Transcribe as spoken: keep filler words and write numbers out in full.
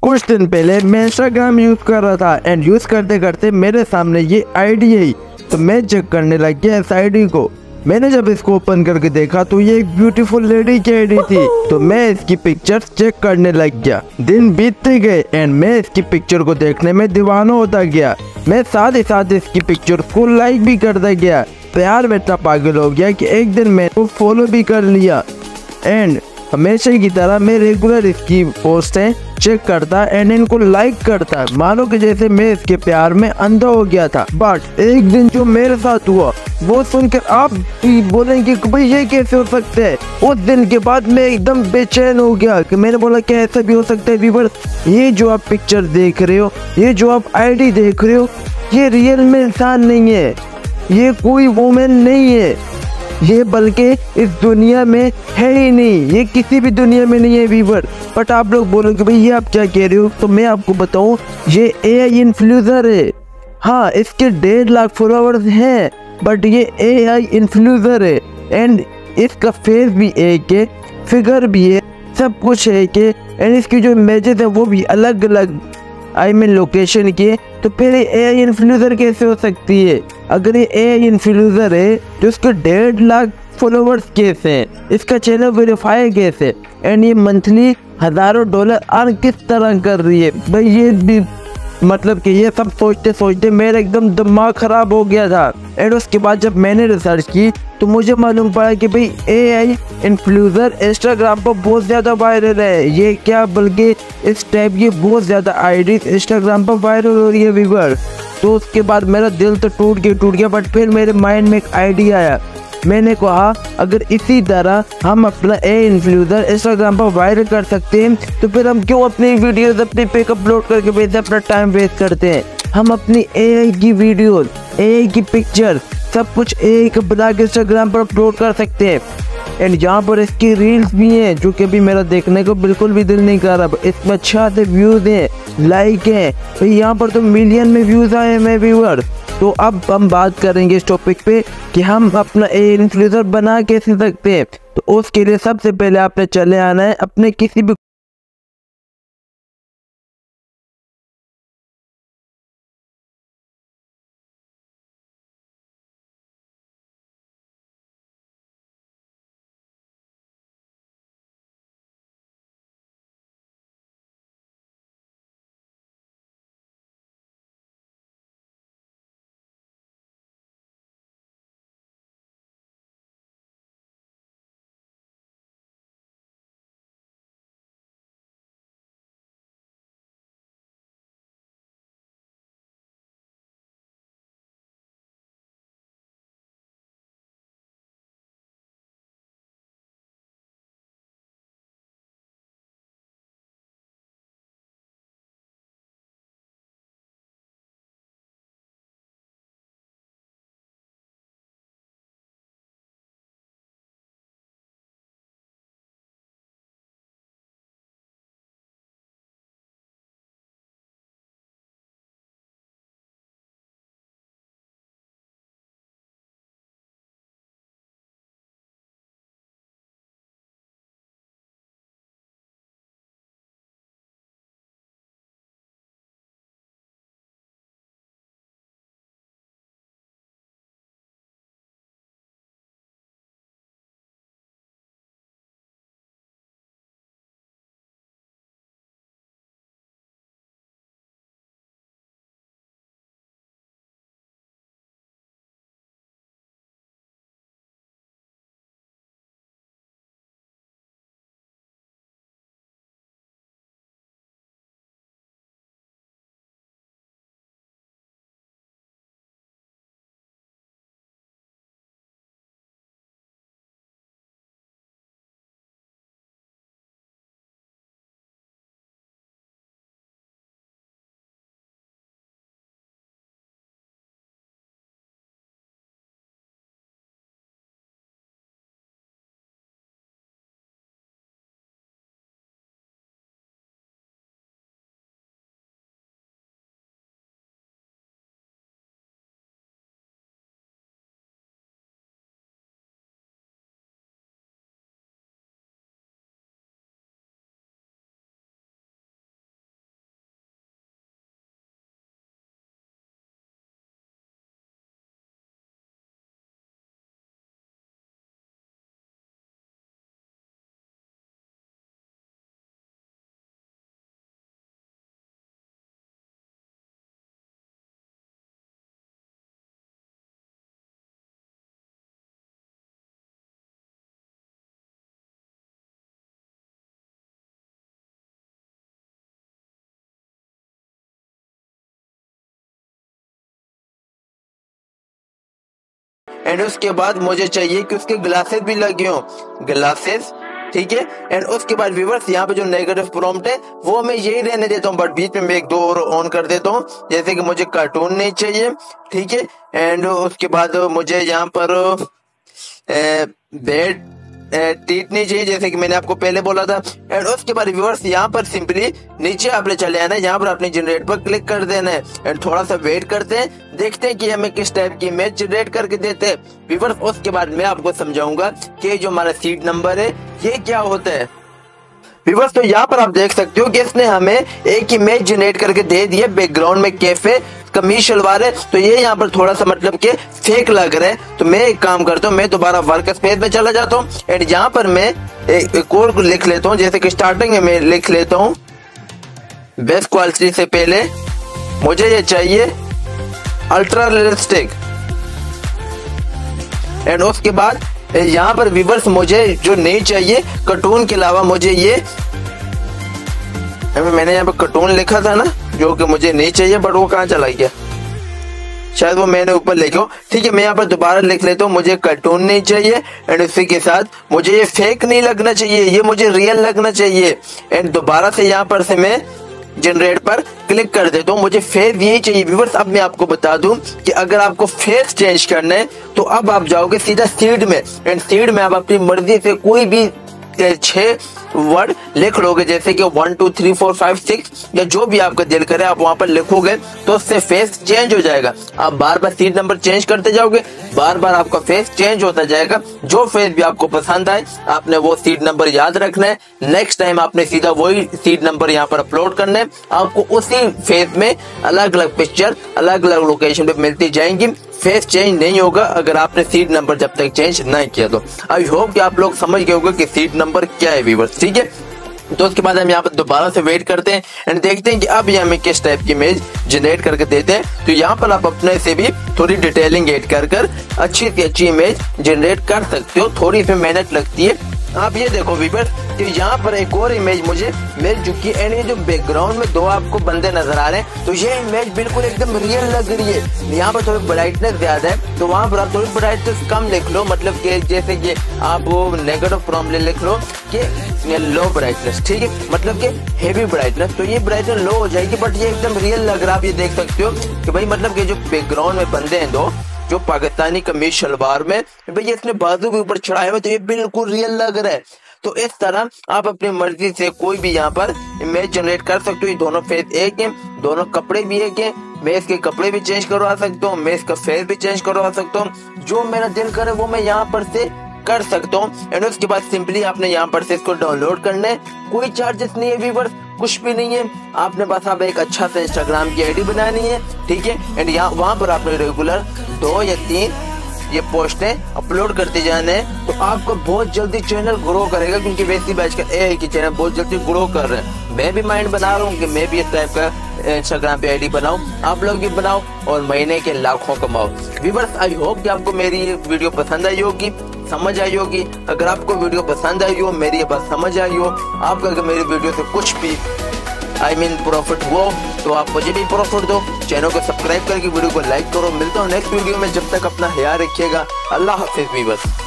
कुछ दिन पहले मैं इंस्टाग्राम यूज कर रहा था एंड यूज करते करते मेरे सामने ये आईडी आई, तो मैं चेक करने लग गया इस आईडी को। मैंने जब इसको ओपन करके देखा तो ये एक ब्यूटीफुल लेडी की आईडी थी, तो मैं इसकी पिक्चर्स चेक करने लग गया। दिन बीतते गए एंड मैं इसकी पिक्चर को देखने में दीवाना होता गया। मैं साथ ही साथ इसकी पिक्चर को लाइक भी करता गया। प्यार में इतना पागल हो गया कि एक दिन मैं वो फॉलो भी कर लिया एंड हमेशा की तरह मैं रेगुलर इसकी पोस्टें चेक करता एंड इनको लाइक करता, मानो कि जैसे मैं इसके प्यार में अंधा हो गया था। बट एक दिन जो मेरे साथ हुआ वो सुनकर आप भी बोलेंगे कि भाई ये कैसे हो सकता है। उस दिन के बाद मैं एकदम बेचैन हो गया कि मैंने बोला क्या ऐसा भी हो सकता है व्यूअर्स, ये जो आप पिक्चर देख रहे हो, ये जो आप आईडी देख रहे हो, ये रियल में इंसान नहीं है, ये कोई वुमेन नहीं है, ये बल्कि इस दुनिया में है ही नहीं, ये किसी भी दुनिया में नहीं है व्यूअर। बट आप लोग बोलोगे भाई ये आप क्या कह रहे हो, तो मैं आपको बताऊं ये एआई इन्फ्लुएंसर है। हाँ, इसके डेढ़ लाख फॉलोअर्स हैं, बट ये एआई इन्फ्लुएंसर है एंड इसका फेस भी एक है, फिगर भी है, सब कुछ है कि एंड इसकी जो इमेजेस है वो भी अलग अलग आई मीन लोकेशन की। तो फिर एआई इन्फ्लुएंसर कैसे हो सकती है? अगर ये एआई इन्फ्लुएंसर है तो इसके डेढ़ लाख फॉलोवर्स कैसे हैं, इसका चैनल वेरीफाई कैसे, एंड ये मंथली हजारों डॉलर अर्न किस तरह कर रही है? भाई ये भी मतलब कि ये सब सोचते सोचते मेरा एकदम दिमाग खराब हो गया था। एंड उसके बाद जब मैंने रिसर्च की तो मुझे मालूम पड़ा कि भाई एआई इन्फ्लुएंसर इंस्टाग्राम पर बहुत ज़्यादा वायरल है। ये क्या बल्कि इस टाइप की बहुत ज़्यादा आईडीज इंस्टाग्राम पर वायरल हो रही है व्यूअर। तो उसके बाद मेरा दिल तो टूट गया टूट गया बट फिर मेरे माइंड में एक आइडिया आया। मैंने कहा अगर इसी तरह हम अपना ए इन्फ्लुएंसर इंस्टाग्राम पर वायरल कर सकते हैं तो फिर हम क्यों अपनी वीडियोस अपने पिक अपलोड करके वैसे अपना टाइम वेस्ट करते हैं। हम अपनी एआई की वीडियोस, एआई की पिक्चर, सब कुछ एआई का बना के इंस्टाग्राम पर अपलोड कर सकते हैं। एंड यहाँ पर इसकी रील्स भी हैं जो कि अभी मेरा देखने को बिल्कुल भी दिल नहीं कर रहा। इसमें अच्छा से व्यूज हैं, लाइक हैं, तो यहाँ पर तो मिलियन में व्यूज आए हैं व्यूअर। तो अब हम बात करेंगे इस टॉपिक पे कि हम अपना ए इन्फ्लुएंसर बना कैसे सकते हैं। तो उसके लिए सबसे पहले आपने चले आना है अपने किसी भी एंड उसके बाद मुझे चाहिए कि उसके ग्लासेस भी लगे हों, ग्लासेस, ठीक है। एंड उसके बाद व्यूअर्स यहाँ पे जो नेगेटिव प्रॉम्प्ट है वो मैं यही रहने देता हूँ, बट बीच में मैं एक दो और ऑन कर देता हूँ, जैसे कि मुझे कार्टून नहीं चाहिए, ठीक है। एंड उसके बाद मुझे यहाँ पर बेड टीट नहीं चाहिए, जैसे कि मैंने आपको पहले बोला था। एंड उसके बाद व्यूअर्स यहाँ पर सिंपली नीचे आपने चले आना है, यहाँ पर अपने जनरेट पर क्लिक कर देना है एंड थोड़ा सा वेट करते हैं, देखते हैं कि हमें किस टाइप की इमेज जनरेट करके देते हैं व्यूअर्स। उसके बाद मैं आपको समझाऊंगा कि जो हमारा सीड नंबर है ये क्या होता है व्यूअर्स। तो यहाँ पर आप देख सकते हो कि इसने हमें एक इमेज जनरेट करके दे दी है, बैकग्राउंड में कैफे कमीज शलवार है, तो ये यहाँ पर थोड़ा सा मतलब कि फेक लग रहा है। तो मैं एक काम करता हूँ, मैं दोबारा वर्क स्पेस में चला जाता हूँ एंड यहाँ पर मैं एक, एक और लिख लेता हूँ, जैसे कि स्टार्टिंग में मैं लिख लेता हूँ बेस्ट क्वालिटी से पहले मुझे ये चाहिए अल्ट्रा रियलिस्टिक। एंड उसके बाद यहाँ पर व्यूअर्स मुझे जो नहीं चाहिए कार्टून के अलावा मुझे ये, मैंने यहाँ पर कार्टून लिखा था ना जो कि मुझे नहीं चाहिए, बट वो कहाँ चला गया, शायद वो मैंने ऊपर लिखा हो, ठीक है। मैं यहाँ पर दोबारा लिख लेता हूँ, मुझे कार्टून नहीं चाहिए एंड इसी के साथ मुझे ये फेक नहीं लगना चाहिए, ये मुझे रियल लगना चाहिए। एंड दोबारा से यहाँ पर से मैं जनरेट पर क्लिक कर देता हूँ, मुझे फेस यही चाहिए व्यूअर्स। अब मैं आपको बता दूं कि अगर आपको फेस चेंज करना है तो अब आप जाओगे सीधा सीड में एंड सीड में आप अपनी मर्जी से कोई भी छह वर्ड लिख लोगे, जैसे कि one two three four five six या जो भी आपका दिल करे आप वहां पर लिखोगे तो उससे फेस चेंज हो जाएगा। आप बार बार सीट नंबर चेंज करते जाओगे, बार बार आपका फेस चेंज होता जाएगा। जो फेस भी आपको पसंद आए आपने वो सीट नंबर याद रखना है, नेक्स्ट टाइम आपने सीधा वही सीट नंबर यहाँ पर अपलोड करना है। आपको उसी फेस में अलग अलग पिक्चर अलग अलग लोकेशन पे मिलती जाएंगी, फेस चेंज नहीं होगा अगर आपने सीट नंबर जब तक चेंज नहीं किया। तो आई होप कि आप लोग समझ गए होंगे कि सीट नंबर क्या है व्यूअर्स, ठीक है। तो उसके बाद हम यहाँ पर दोबारा से वेट करते हैं एंड देखते हैं कि अब ये हमें किस टाइप की इमेज जनरेट करके देते हैं। तो यहाँ पर आप अपने से भी थोड़ी डिटेलिंग ऐड कर कर अच्छी से अच्छी इमेज जनरेट कर सकते हो, थोड़ी इसमें मेहनत लगती है। आप ये देखो व्यूअर्स कि यहाँ पर एक और इमेज मुझे मिल चुकी है एंड ये जो बैकग्राउंड में दो आपको बंदे नजर आ रहे हैं तो ये इमेज बिल्कुल एकदम रियल लग रही है। यहाँ पर थोड़ी ब्राइटनेस ज्यादा है तो वहाँ पर आप थोड़ी ब्राइटनेस कम लिख लो, मतलब कि जैसे कि आप वो नेगेटिव प्रॉम्प्ट लिख लो कि लो ब्राइटनेस, ठीक है, मतलब कि हेवी ब्राइटनेस, तो ये ब्राइटनेस लो हो जाएगी बट ये एकदम रियल लग रहा है। आप ये देख सकते हो कि भाई मतलब कि जो बैकग्राउंड में बंदे हैं दो जो पाकिस्तानी कमीज शलवार में भाई इसने बाजू भी ऊपर चढ़ाए हुए तो ये बिल्कुल रियल लग रहा है। तो इस तरह आप अपनी मर्जी से कोई भी यहाँ पर इमेज जनरेट कर सकते हो। ये दोनों फेस एक है, दोनों कपड़े भी एक है, मैं इसके कपड़े भी चेंज करवा सकता हूँ, मैं इसका फेस भी चेंज करवा सकता हूँ, जो मेरा दिल करे वो मैं यहाँ पर से कर सकता हूँ। एंड उसके बाद सिंपली आपने यहाँ पर से इसको डाउनलोड करना है, कोई चार्जेस नहीं है व्यूअर्स, कुछ भी नहीं है। आपने बस आप एक अच्छा सा इंस्टाग्राम की आईडी बनानी है, ठीक है, एंड यहाँ वहाँ पर आपने रेगुलर दो या तीन ये पोस्टें अपलोड करते जाने हैं तो आपका बहुत जल्दी चैनल ग्रो करेगा, क्योंकि वैसी बैच का ए की चैनल बहुत जल्दी ग्रो कर रहे हैं। मैं भी माइंड बना रहा हूँ कि मैं भी इस टाइप का इंस्टाग्राम पे आईडी बनाऊं, आप लोग भी बनाओ और महीने के लाखों कमाओ। व्यूअर्स आई होप कि आपको मेरी ये वीडियो पसंद आई होगी, समझ आई होगी। अगर आपको वीडियो पसंद आई हो, मेरी ये बात समझ आई हो, आपको अगर मेरी वीडियो से कुछ भी आई मीन प्रॉफिट हो तो आप मुझे भी प्रॉफिट दो, चैनल को सब्सक्राइब करके वीडियो को लाइक करो। मिलता हूँ नेक्स्ट वीडियो में, जब तक अपना ख्याल रखिएगा। अल्लाह हाफिज़ व्यूअर्स।